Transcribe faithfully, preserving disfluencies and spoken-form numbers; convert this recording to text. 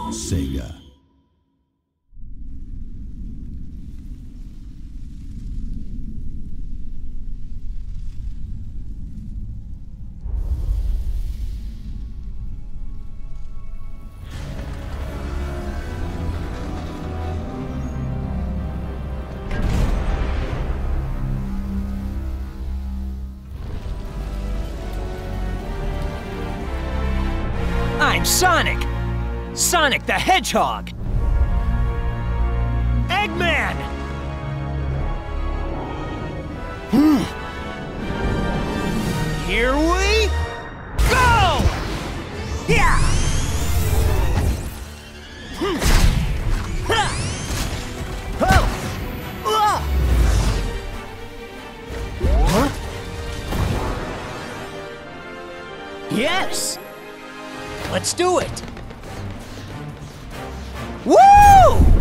Sega. I'm Sonic! Sonic the Hedgehog! Eggman! Hmm. Here we go! Yeah! Hmm. Ha! Oh! Ah! Huh? Yes! Let's do it! Woo!